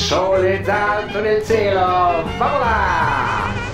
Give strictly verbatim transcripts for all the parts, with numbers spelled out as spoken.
Sole alto nel cielo, favola!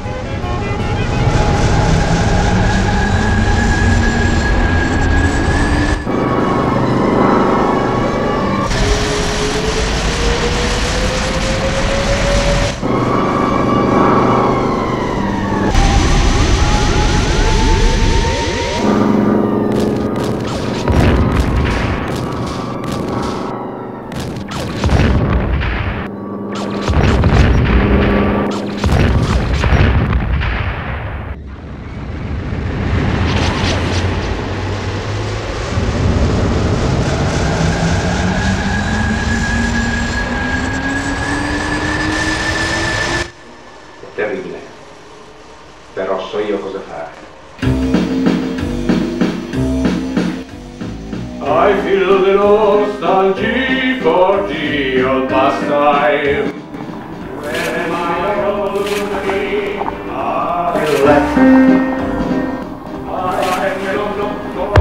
Terribile, però so io cosa fare. I feel the nostalgia for the old past time. When my old me I left, I will not go.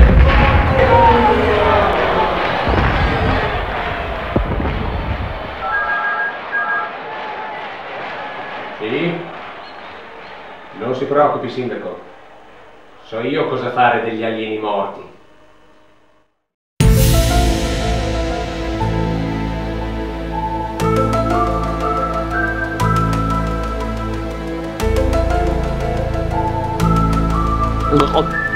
Sì? Non si preoccupi, sindaco. So io cosa fare degli alieni morti. Oh.